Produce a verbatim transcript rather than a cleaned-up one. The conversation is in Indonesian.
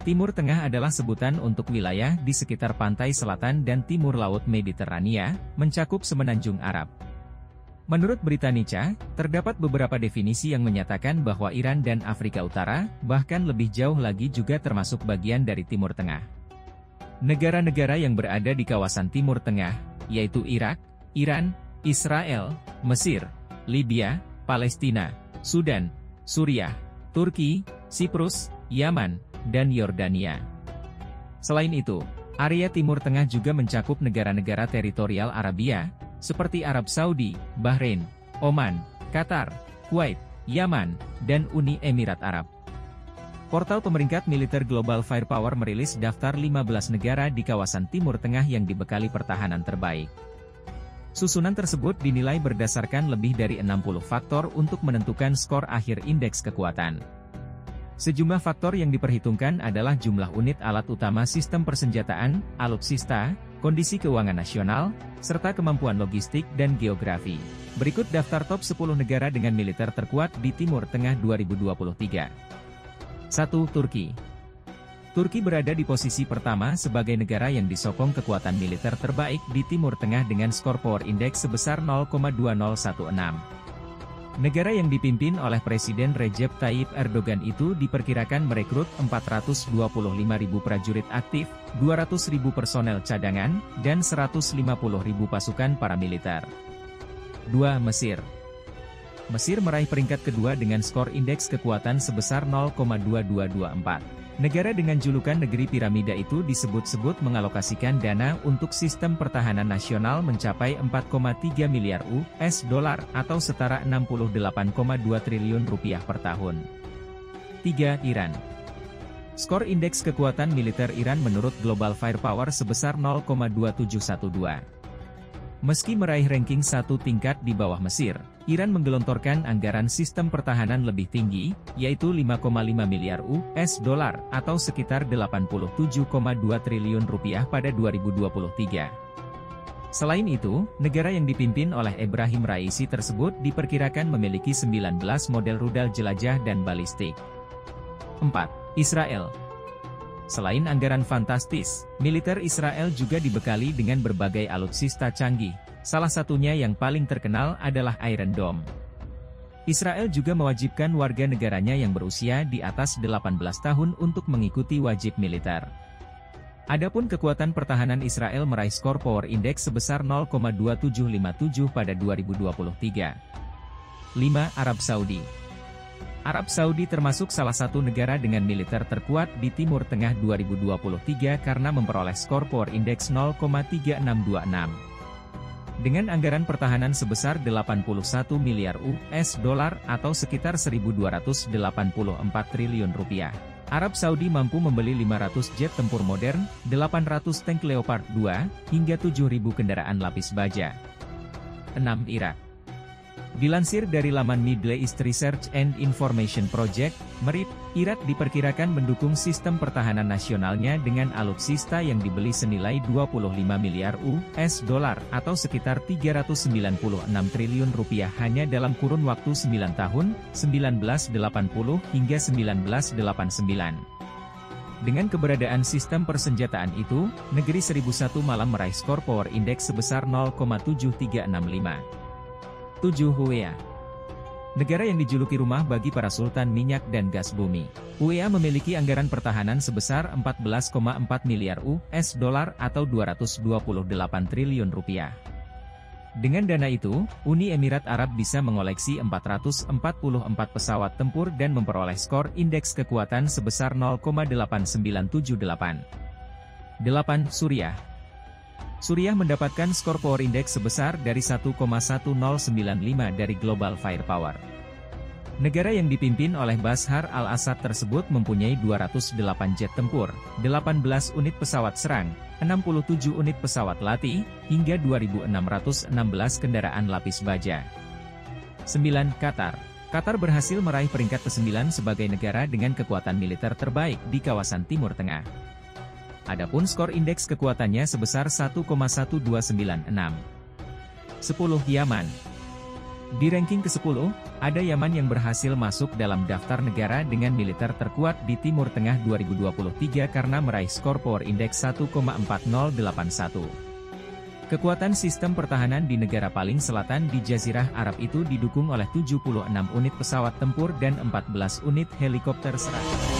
Timur Tengah adalah sebutan untuk wilayah di sekitar pantai selatan dan timur Laut Mediterania, mencakup semenanjung Arab. Menurut Britannica, terdapat beberapa definisi yang menyatakan bahwa Iran dan Afrika Utara, bahkan lebih jauh lagi juga termasuk bagian dari Timur Tengah. Negara-negara yang berada di kawasan Timur Tengah, yaitu Irak, Iran, Israel, Mesir, Libya, Palestina, Sudan, Suriah, Turki, Siprus, Yaman, dan Yordania. Selain itu, area Timur Tengah juga mencakup negara-negara teritorial Arabia, seperti Arab Saudi, Bahrain, Oman, Qatar, Kuwait, Yaman, dan Uni Emirat Arab. Portal pemeringkat militer Global Firepower merilis daftar lima belas negara di kawasan Timur Tengah yang dibekali pertahanan terbaik. Susunan tersebut dinilai berdasarkan lebih dari enam puluh faktor untuk menentukan skor akhir indeks kekuatan. Sejumlah faktor yang diperhitungkan adalah jumlah unit alat utama sistem persenjataan, alutsista, kondisi keuangan nasional, serta kemampuan logistik dan geografi. Berikut daftar top sepuluh negara dengan militer terkuat di Timur Tengah dua ribu dua puluh tiga. satu. Turki. Turki berada di posisi pertama sebagai negara yang disokong kekuatan militer terbaik di Timur Tengah dengan skor Power Index sebesar nol koma dua nol satu enam. Negara yang dipimpin oleh Presiden Recep Tayyip Erdogan itu diperkirakan merekrut empat ratus dua puluh lima ribu prajurit aktif, dua ratus ribu personel cadangan, dan seratus lima puluh ribu pasukan paramiliter. dua. Mesir. Mesir meraih peringkat kedua dengan skor indeks kekuatan sebesar nol koma dua dua dua empat. Negara dengan julukan negeri piramida itu disebut-sebut mengalokasikan dana untuk sistem pertahanan nasional mencapai empat koma tiga miliar U S dolar atau setara enam puluh delapan koma dua triliun rupiah per tahun. tiga. Iran. Skor indeks kekuatan militer Iran menurut Global Firepower sebesar nol koma dua tujuh satu dua. Meski meraih ranking satu tingkat di bawah Mesir, Iran menggelontorkan anggaran sistem pertahanan lebih tinggi, yaitu lima koma lima miliar U S dolar atau sekitar delapan puluh tujuh koma dua triliun rupiah pada dua ribu dua puluh tiga. Selain itu, negara yang dipimpin oleh Ebrahim Raisi tersebut diperkirakan memiliki sembilan belas model rudal jelajah dan balistik. empat. Israel. Selain anggaran fantastis, militer Israel juga dibekali dengan berbagai alutsista canggih, salah satunya yang paling terkenal adalah Iron Dome. Israel juga mewajibkan warga negaranya yang berusia di atas delapan belas tahun untuk mengikuti wajib militer. Adapun kekuatan pertahanan Israel meraih skor Power Index sebesar nol koma dua tujuh lima tujuh pada dua ribu dua puluh tiga. lima. Arab Saudi. Arab Saudi termasuk salah satu negara dengan militer terkuat di Timur Tengah dua ribu dua puluh tiga karena memperoleh skor Power Index nol koma tiga enam dua enam. Dengan anggaran pertahanan sebesar delapan puluh satu miliar U S dolar atau sekitar seribu dua ratus delapan puluh empat triliun rupiah, Arab Saudi mampu membeli lima ratus jet tempur modern, delapan ratus tank Leopard dua, hingga tujuh ribu kendaraan lapis baja. enam. Irak. Dilansir dari laman Middle East Research and Information Project, M R I P, Irak diperkirakan mendukung sistem pertahanan nasionalnya dengan alutsista yang dibeli senilai dua puluh lima miliar U S dolar atau sekitar tiga ratus sembilan puluh enam triliun rupiah hanya dalam kurun waktu sembilan tahun, seribu sembilan ratus delapan puluh hingga seribu sembilan ratus delapan puluh sembilan. Dengan keberadaan sistem persenjataan itu, negeri seribu satu malam meraih skor Power Index sebesar nol koma tujuh tiga enam lima. tujuh. U E A. Negara yang dijuluki rumah bagi para sultan minyak dan gas bumi, U E A memiliki anggaran pertahanan sebesar empat belas koma empat miliar U S dolar atau dua ratus dua puluh delapan triliun rupiah. Dengan dana itu, Uni Emirat Arab bisa mengoleksi empat ratus empat puluh empat pesawat tempur dan memperoleh skor indeks kekuatan sebesar nol koma delapan sembilan tujuh delapan. delapan. Suriah. Suriah mendapatkan skor Power Index sebesar dari satu koma satu nol sembilan lima dari Global Firepower. Negara yang dipimpin oleh Bashar al-Assad tersebut mempunyai dua ratus delapan jet tempur, delapan belas unit pesawat serang, enam puluh tujuh unit pesawat latih, hingga dua ribu enam ratus enam belas kendaraan lapis baja. sembilan. Qatar. Qatar berhasil meraih peringkat kesembilan sebagai negara dengan kekuatan militer terbaik di kawasan Timur Tengah. Adapun skor indeks kekuatannya sebesar satu koma satu dua sembilan enam. sepuluh. Yaman. Di ranking kesepuluh, ada Yaman yang berhasil masuk dalam daftar negara dengan militer terkuat di Timur Tengah dua ribu dua puluh tiga karena meraih skor Power Index satu koma empat nol delapan satu. Kekuatan sistem pertahanan di negara paling selatan di Jazirah Arab itu didukung oleh tujuh puluh enam unit pesawat tempur dan empat belas unit helikopter serang.